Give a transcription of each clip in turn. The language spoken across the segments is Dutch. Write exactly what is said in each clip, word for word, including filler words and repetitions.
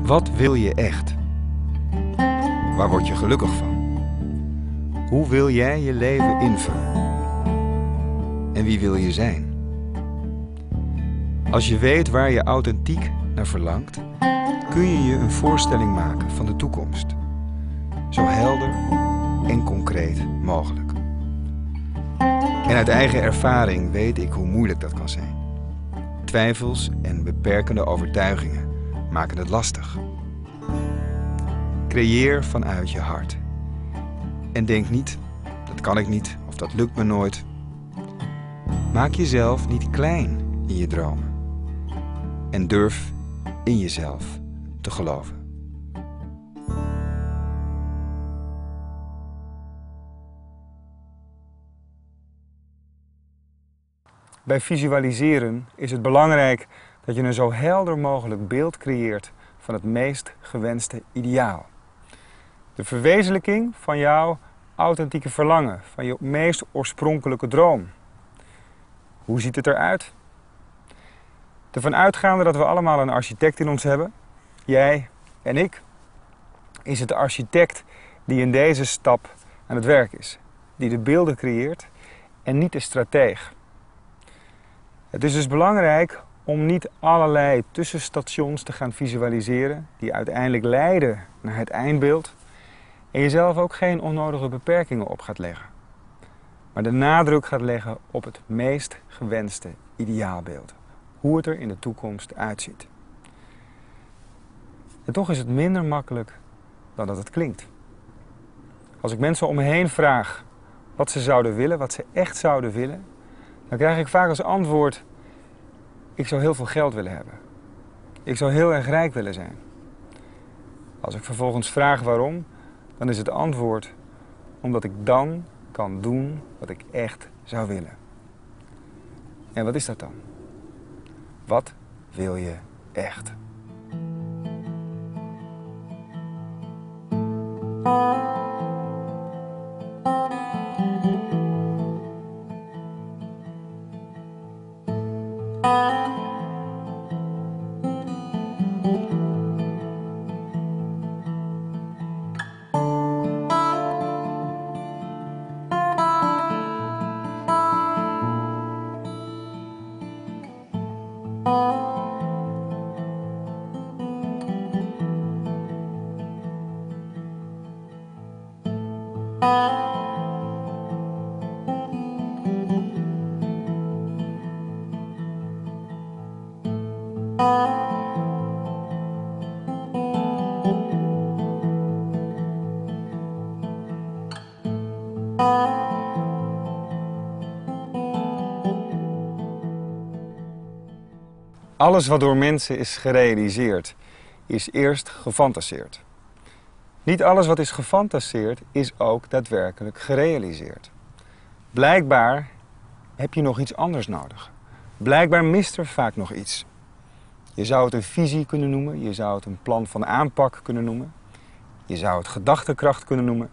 Wat wil je echt? Waar word je gelukkig van? Hoe wil jij je leven invullen? En wie wil je zijn? Als je weet waar je authentiek naar verlangt, kun je je een voorstelling maken van de toekomst. Zo helder en concreet mogelijk. En uit eigen ervaring weet ik hoe moeilijk dat kan zijn. Twijfels en beperkende overtuigingen maken het lastig. Creëer vanuit je hart. En denk niet, dat kan ik niet of dat lukt me nooit. Maak jezelf niet klein in je dromen. En durf in jezelf te geloven. Bij visualiseren is het belangrijk dat je een zo helder mogelijk beeld creëert van het meest gewenste ideaal. De verwezenlijking van jouw authentieke verlangen, van je meest oorspronkelijke droom. Hoe ziet het eruit? Ervan uitgaande dat we allemaal een architect in ons hebben, jij en ik, is het de architect die in deze stap aan het werk is. Die de beelden creëert en niet de strateeg. Het is dus belangrijk om niet allerlei tussenstations te gaan visualiseren die uiteindelijk leiden naar het eindbeeld en jezelf ook geen onnodige beperkingen op gaat leggen. Maar de nadruk gaat leggen op het meest gewenste ideaalbeeld. Hoe het er in de toekomst uitziet. En toch is het minder makkelijk dan dat het klinkt. Als ik mensen om me heen vraag wat ze zouden willen, wat ze echt zouden willen, dan krijg ik vaak als antwoord: ik zou heel veel geld willen hebben. Ik zou heel erg rijk willen zijn. Als ik vervolgens vraag waarom, dan is het antwoord omdat ik dan kan doen wat ik echt zou willen. En wat is dat dan? Wat wil je echt? Alles wat door mensen is gerealiseerd, is eerst gefantaseerd. Niet alles wat is gefantaseerd, is ook daadwerkelijk gerealiseerd. Blijkbaar heb je nog iets anders nodig. Blijkbaar mist er vaak nog iets. Je zou het een visie kunnen noemen, je zou het een plan van aanpak kunnen noemen. Je zou het gedachtekracht kunnen noemen.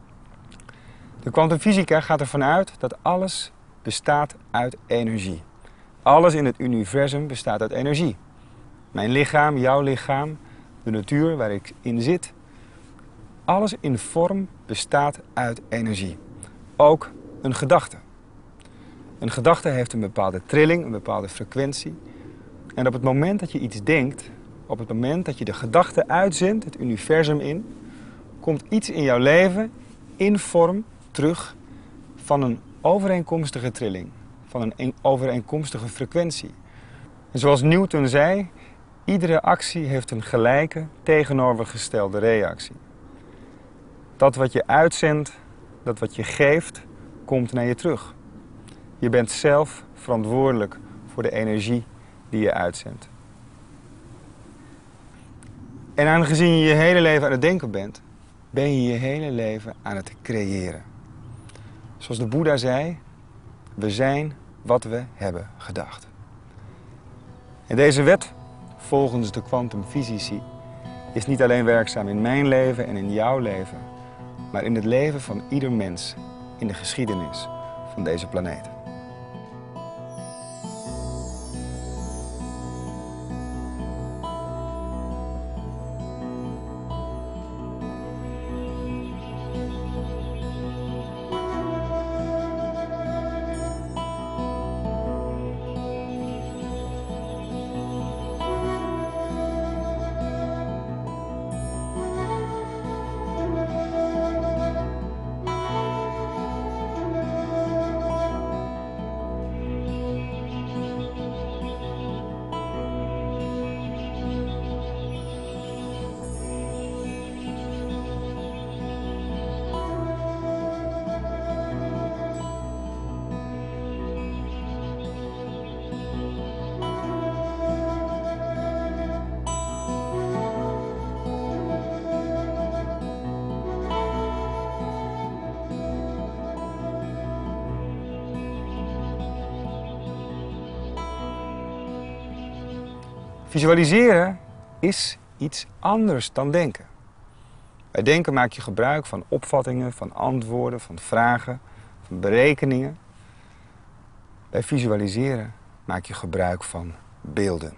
De kwantumfysica gaat ervan uit dat alles bestaat uit energie. Alles in het universum bestaat uit energie. Mijn lichaam, jouw lichaam, de natuur waar ik in zit. Alles in vorm bestaat uit energie. Ook een gedachte. Een gedachte heeft een bepaalde trilling, een bepaalde frequentie. En op het moment dat je iets denkt, op het moment dat je de gedachte uitzendt, het universum in, komt iets in jouw leven in vorm terug van een overeenkomstige trilling. Van een overeenkomstige frequentie. En zoals Newton zei, iedere actie heeft een gelijke tegenovergestelde reactie. Dat wat je uitzendt, dat wat je geeft, komt naar je terug. Je bent zelf verantwoordelijk voor de energie die je uitzendt. En aangezien je je hele leven aan het denken bent, ben je je hele leven aan het creëren. Zoals de Boeddha zei, we zijn wat we hebben gedacht. En deze wet, volgens de kwantumfysici, is niet alleen werkzaam in mijn leven en in jouw leven, maar in het leven van ieder mens in de geschiedenis van deze planeet. Visualiseren is iets anders dan denken. Bij denken maak je gebruik van opvattingen, van antwoorden, van vragen, van berekeningen. Bij visualiseren maak je gebruik van beelden.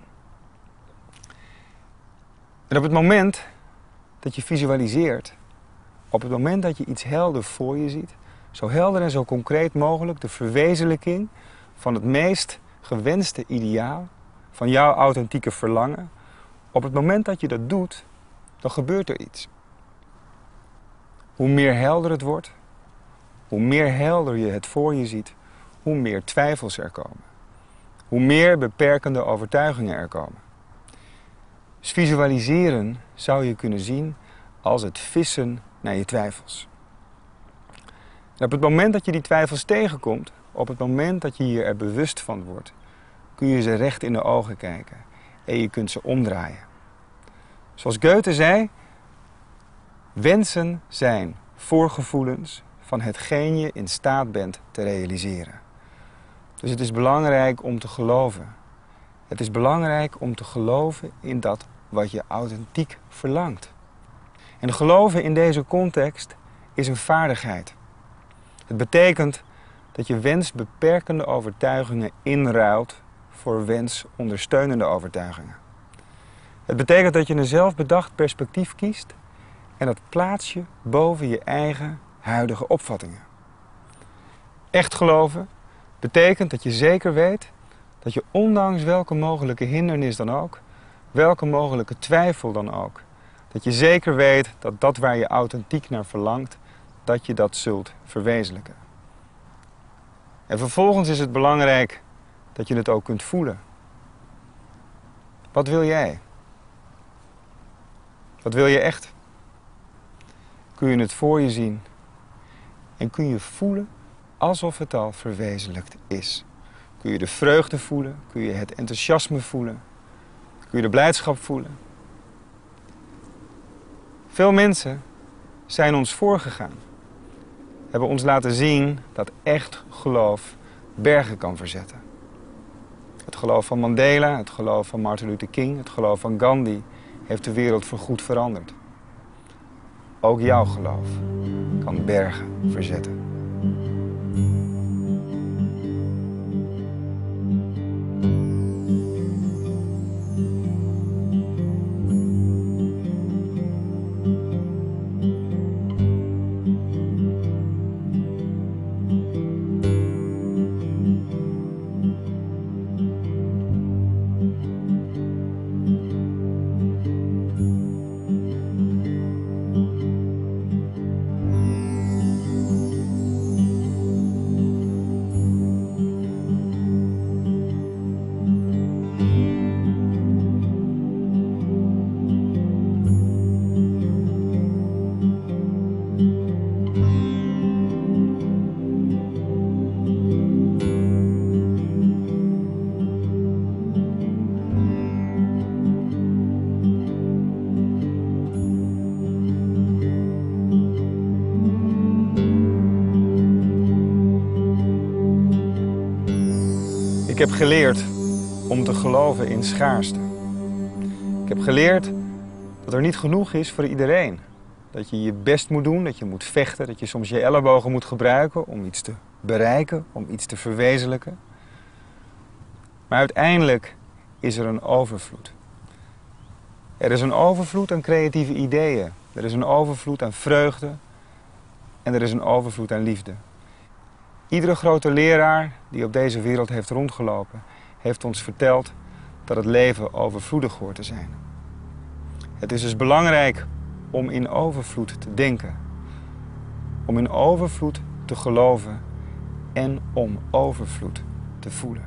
En op het moment dat je visualiseert, op het moment dat je iets helder voor je ziet, zo helder en zo concreet mogelijk de verwezenlijking van het meest gewenste ideaal, van jouw authentieke verlangen, op het moment dat je dat doet, dan gebeurt er iets. Hoe meer helder het wordt, hoe meer helder je het voor je ziet, hoe meer twijfels er komen. Hoe meer beperkende overtuigingen er komen. Dus visualiseren zou je kunnen zien als het vissen naar je twijfels. En op het moment dat je die twijfels tegenkomt, op het moment dat je je er bewust van wordt, kun je ze recht in de ogen kijken en je kunt ze omdraaien. Zoals Goethe zei, wensen zijn voorgevoelens van hetgeen je in staat bent te realiseren. Dus het is belangrijk om te geloven. Het is belangrijk om te geloven in dat wat je authentiek verlangt. En geloven in deze context is een vaardigheid. Het betekent dat je wensbeperkende overtuigingen inruilt voor wensondersteunende overtuigingen. Het betekent dat je een zelfbedacht perspectief kiest en dat plaats je boven je eigen huidige opvattingen. Echt geloven betekent dat je zeker weet dat je ondanks welke mogelijke hindernis dan ook, welke mogelijke twijfel dan ook, dat je zeker weet dat dat waar je authentiek naar verlangt, dat je dat zult verwezenlijken. En vervolgens is het belangrijk dat je het ook kunt voelen. Wat wil jij? Wat wil je echt? Kun je het voor je zien en kun je voelen alsof het al verwezenlijkt is. Kun je de vreugde voelen, kun je het enthousiasme voelen, kun je de blijdschap voelen. Veel mensen zijn ons voorgegaan, hebben ons laten zien dat echt geloof bergen kan verzetten. Het geloof van Mandela, het geloof van Martin Luther King, het geloof van Gandhi heeft de wereld voorgoed veranderd. Ook jouw geloof kan bergen verzetten. Ik heb geleerd om te geloven in schaarste. Ik heb geleerd dat er niet genoeg is voor iedereen. Dat je je best moet doen, dat je moet vechten, dat je soms je ellebogen moet gebruiken om iets te bereiken, om iets te verwezenlijken. Maar uiteindelijk is er een overvloed. Er is een overvloed aan creatieve ideeën. Er is een overvloed aan vreugde. En er is een overvloed aan liefde. Iedere grote leraar die op deze wereld heeft rondgelopen, heeft ons verteld dat het leven overvloedig hoort te zijn. Het is dus belangrijk om in overvloed te denken, om in overvloed te geloven en om overvloed te voelen.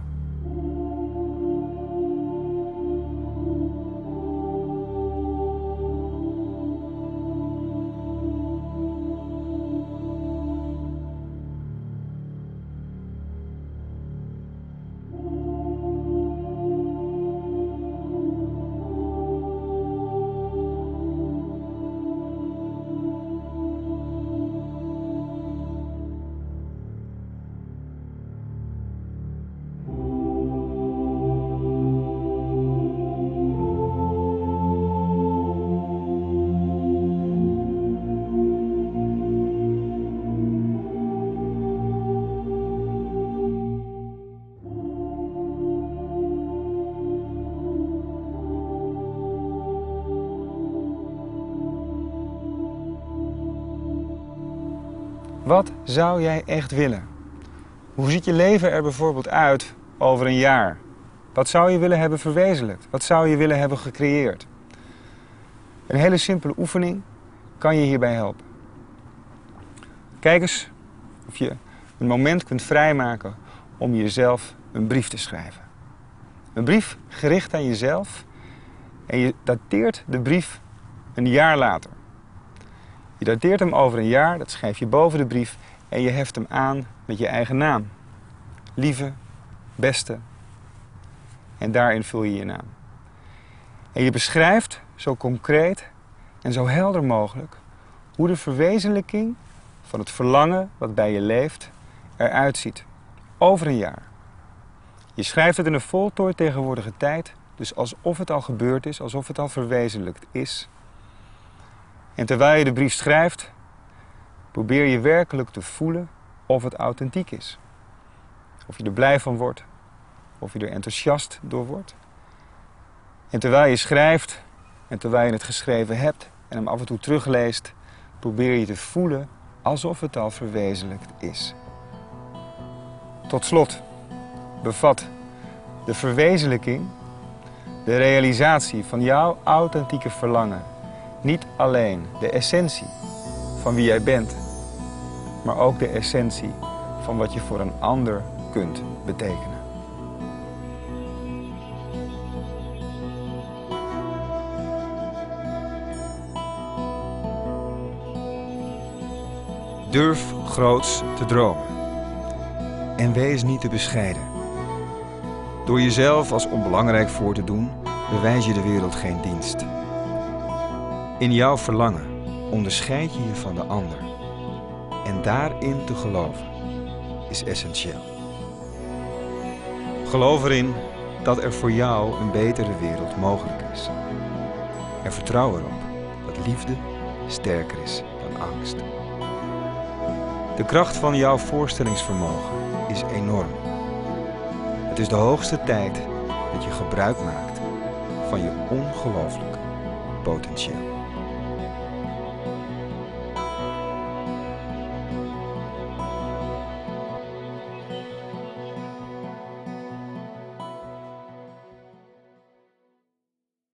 Wat zou jij echt willen? Hoe ziet je leven er bijvoorbeeld uit over een jaar? Wat zou je willen hebben verwezenlijkt? Wat zou je willen hebben gecreëerd? Een hele simpele oefening kan je hierbij helpen. Kijk eens of je een moment kunt vrijmaken om jezelf een brief te schrijven. Een brief gericht aan jezelf en je dateert de brief een jaar later. Je dateert hem over een jaar, dat schrijf je boven de brief en je heft hem aan met je eigen naam. Lieve, beste. En daarin vul je je naam. En je beschrijft zo concreet en zo helder mogelijk hoe de verwezenlijking van het verlangen wat bij je leeft eruit ziet. Over een jaar. Je schrijft het in een voltooid tegenwoordige tijd, dus alsof het al gebeurd is, alsof het al verwezenlijkt is. En terwijl je de brief schrijft, probeer je werkelijk te voelen of het authentiek is. Of je er blij van wordt, of je er enthousiast door wordt. En terwijl je schrijft, en terwijl je het geschreven hebt en hem af en toe terugleest, probeer je te voelen alsof het al verwezenlijkt is. Tot slot bevat de verwezenlijking, de realisatie van jouw authentieke verlangen, niet alleen de essentie van wie jij bent, maar ook de essentie van wat je voor een ander kunt betekenen. Durf groots te dromen. En wees niet te bescheiden. Door jezelf als onbelangrijk voor te doen, bewijs je de wereld geen dienst. In jouw verlangen onderscheid je je van de ander. En daarin te geloven is essentieel. Geloof erin dat er voor jou een betere wereld mogelijk is. En vertrouw erop dat liefde sterker is dan angst. De kracht van jouw voorstellingsvermogen is enorm. Het is de hoogste tijd dat je gebruik maakt van je ongelooflijk potentieel.